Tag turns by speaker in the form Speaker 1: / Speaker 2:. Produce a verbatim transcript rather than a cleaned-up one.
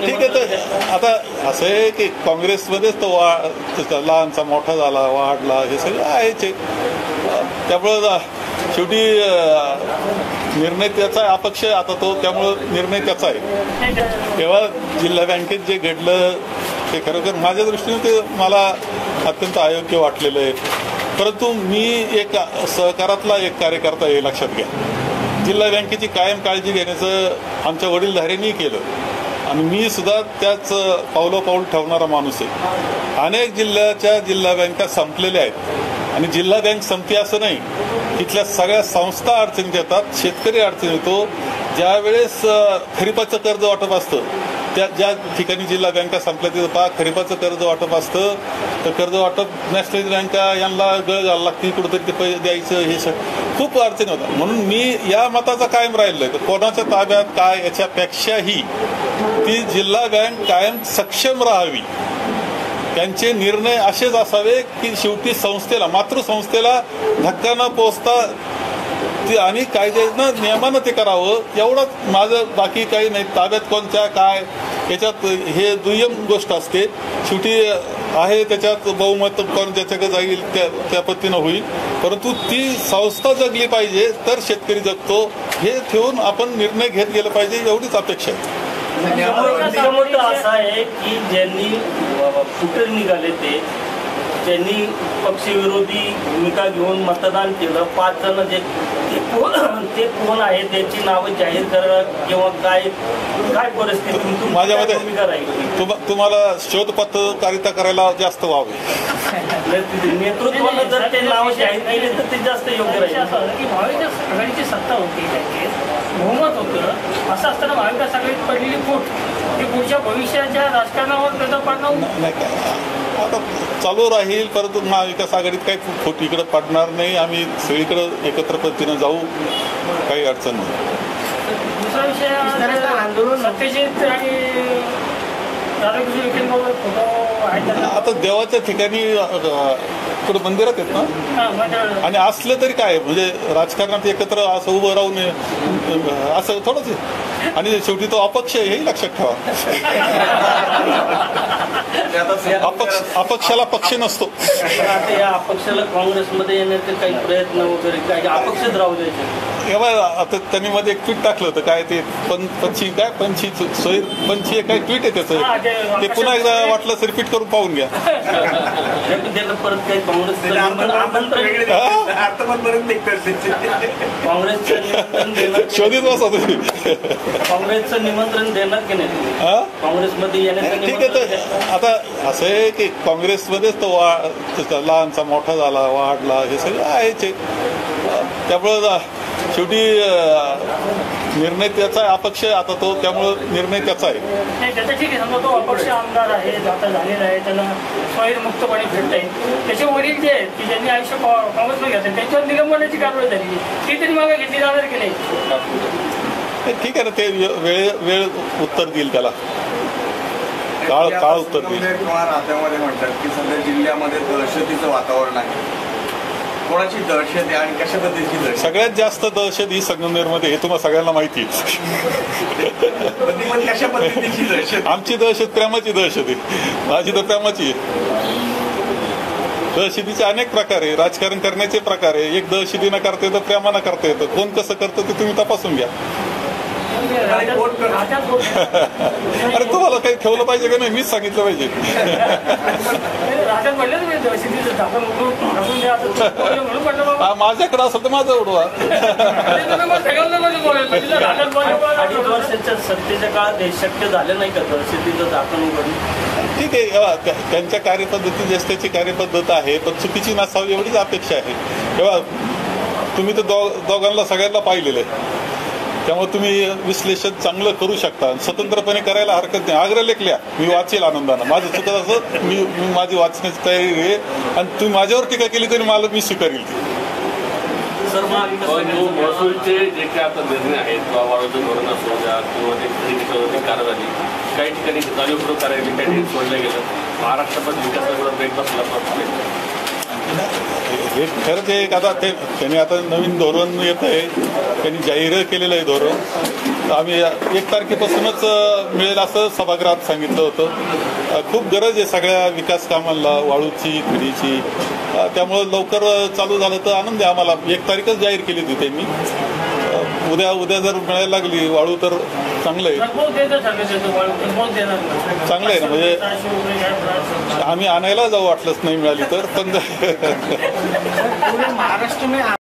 Speaker 1: ठीक आहे. तर आता असं आहे की काँग्रेसमध्येच तो वा लहानचा मोठा झाला, वाढला, हे सगळं आहेच. त्यामुळं शेवटी निर्णय त्याचा आहे, अपक्ष आता तो, त्यामुळं निर्णय त्याचा आहे. तेव्हा जिल्हा बँकेत जे घडलं ते खरोखर माझ्या दृष्टीने ते मला अत्यंत अयोग्य वाटलेलं आहे. परंतु मी एक सहकारातला एक कार्यकर्ता हे लक्षात घ्या. जिल्हा बँकेची कायम काळजी घेण्याचं आमच्या वडीलधाऱ्यांनी केलं आणि मी सुद्धा त्याच पावलोपाऊल ठेवणारा माणूस आहे. अनेक जिल्ह्याच्या जिल्हा बँका संपलेल्या आहेत आणि जिल्हा बँक संपते असं नाही, तिथल्या सगळ्या संस्था अडचणीत येतात, शेतकरी अडचण येतो. ज्या वेळेस खरीपाचं कर्ज वाटप असतं, त्या ज्या ठिकाणी जिल्हा बँका संपल्या तिथं पहा खरीपाचं कर्ज वाटप असतं, तर कर्ज वाटप नॅशनलाइज बँका यांना गळ घालायला लागते, कुठंतरी ते पैसे द्यायचं, हे सगळं खूप अडचणी होतात. म्हणून मी या मताचा कायम राहिलोय की कोणाच्या ताब्यात काय याच्यापेक्षाही ती जिल्हा बँक कायम सक्षम राहावी. त्यांचे निर्णय असेच असावे की शेवटी संस्थेला, मातृसंस्थेला धक्का न पोचता ती आणि कायद्यानं नियमानं ते करावं, एवढंच माझं. बाकी काही नाही. ताब्यात कोणत्या काय याच्यात हे दुय्यम गोष्ट असते. शेवटी आहे त्याच्यात बहुमत कोण ज्याच्याकडे जाईल त्या त्या पद्धतीनं होईल, परंतु ती संस्था जगली पाहिजे तर शेतकरी जगतो, हे ठेवून आपण निर्णय घेत गेला पाहिजे, एवढीच अपेक्षा आहे.
Speaker 2: असं आहे की ज्यांनी फुटर निघाले ते ज्यांनी पक्षविरोधी भूमिका घेऊन मतदान केलं, पाच जण जे ते कोण आहे त्याची नावं जाहीर करा किंवा काय काय परिस्थिती
Speaker 1: माझ्यामध्ये तुम्हाला शोधपत्रकारिता करायला जास्त व्हावे.
Speaker 2: नेतृत्वानं जर ते नावं जाहीर केली तर ते जास्त योग्य राहील.
Speaker 3: की महाविकास आघाडीची सत्ता होती, बहुमत होतं, असं असताना महाविकास आघाडीत पडलेली फूट ही पुढच्या भविष्याच्या राजकारणावर त्याचा परिणाम
Speaker 1: आता चालू राहील. परंतु महाविकास आघाडीत काही फूट इकडे पडणार नाही. आम्ही सगळीकडे एकत्र पद्धतीनं जाऊ, काही अडचण नाही.
Speaker 3: दुसरा विषय आंदोलन सत्यजित आणि राधाकृष्ण विखेंबरोबर फोटो आहेत.
Speaker 1: आता देवाच्या ठिकाणी कुठं मंदिरात आहेत ना, आणि असलं तरी काय म्हणजे राजकारणात एकत्र असं उभं राहून असं थोडंच आहे. आणि शेवटी तो अपक्ष आहे हेही लक्षात ठेवा. अपक्ष अपक्षाला पक्ष नसतो.
Speaker 2: आता या अपक्षाला काँग्रेसमध्ये येण्याचे काही प्रयत्न वगैरे काही अपक्षच राहू द्यायचे.
Speaker 1: तेव्हा आता त्यांनी मध्ये एक ट्विट टाकलं होतं काय ते पण पंची काय पंची सोय पंची काय ट्विट आहे त्याचं, ते पुन्हा एकदा वाटलं तर रिपीट करून पाहून घ्या.
Speaker 2: परत काही काँग्रेस काँग्रेसचं
Speaker 1: शोधित बसा तुम्ही.
Speaker 2: काँग्रेसचं निमंत्रण देणार की नाही काँग्रेसमध्ये येण्याचं?
Speaker 1: ठीक आहे. तर आता असं आहे की काँग्रेसमध्येच तो वा लहानचा मोठा झाला, वाढला, हे सगळं आहेच. त्यामुळं शेवटी निर्णय त्याचा आहे, अपक्ष आता तो, त्यामुळं निर्णय त्याचा आहे.
Speaker 3: नाही त्याचा ठीक आहे. समजा तो अपक्ष आमदार आहे, आता झालेला आहे, त्यांना स्वयंमुक्तपणे भेटता येईल. त्याचे वडील जे आहेत की ज्यांनी आयुष्य काँग्रेसमध्ये घेतलं त्यांच्यावर निलंबनाची कारवाई झाली, ती तरी मागे घेतली जाणार की नाही?
Speaker 1: ठीक आहे ना, ते वेळ वेळ उत्तर देईल त्याला, काळ काळ उत्तर देईल.
Speaker 4: नात्यामध्ये म्हणतात की सध्या जिल्ह्यामध्ये दहशतीचं वातावरण आहे. कोणाची दहशत आहे आणि कशा पद्धतीची दहशत?
Speaker 1: सगळ्यात जास्त दहशत ही संगमनेरमध्ये, हे तुम्हाला सगळ्यांना माहिती आहे.
Speaker 4: कशा पद्धतीची दहशत?
Speaker 1: आमची दहशत प्रेमाची दहशत आहे, माझी तर प्रेमाची आहे. दहशतीचे अनेक प्रकार आहे, राजकारण करण्याचे प्रकार आहे. एक दहशतीनं करता येतं, प्रेमानं करता येतं. कोण कसं करतं ते तुम्ही तपासून घ्या. अरे तुम्हाला काही ठेवलं पाहिजे का नाही, मीच सांगितलं पाहिजे. माझ्याकडे असेल तर माझं उडवा.
Speaker 2: अडीच वर्षाच्या सत्तेच्या काळात हे शक्य झालं नाही का दहशतीचं झाकण उघडणं?
Speaker 1: ठीक आहे. त्यांच्या कार्यपद्धती जस त्याची कार्यपद्धत आहे, पण चुकीची नसावी एवढीच अपेक्षा आहे. तेव्हा तुम्ही तर दोघांना सगळ्यांना पाहिलेलं आहे, त्यामुळे तुम्ही विश्लेषण चांगलं करू शकता. स्वतंत्रपणे करायला हरकत नाही. आग्रह लेखल्या मी वाचेल आनंदानं. माझं चुकत असं मी माझी वाचण्याची तयारी आहे, आणि तुम्ही माझ्यावर टीका केली तरी मला मी स्वीकारेल ती.
Speaker 5: सर महसूलचे जे काही आता निर्णय आहेत किंवा वाढवून धोरण असो द्या किंवा ते खरेदीची कार झाली, काही ठिकाणी चालू करायला काही सोडलं गेलं. महाराष्ट्रामध्ये विकासाला ब्रेक बसला.
Speaker 1: हे खरंच एक आता ते त्यांनी आता नवीन धोरण येत आहे, त्यांनी जाहीर केलेलं आहे धोरण. आम्ही एक तारखेपासूनच मिळेल असं सभागृहात सांगितलं होतं. खूप गरज आहे सगळ्या विकास कामांना, वाळूची, खडीची. त्यामुळं लवकर चालू झालं तर आनंद आहे आम्हाला. एक तारीखच जाहीर केली होती त्यांनी. उद्या उद्या जर मिळायला लागली वाळू तर चांगलं आहे. चांगलं आहे ना, म्हणजे आम्ही आणायला जाऊ वाटलंच नाही मिळाली तर. पण
Speaker 6: महाराष्ट्र में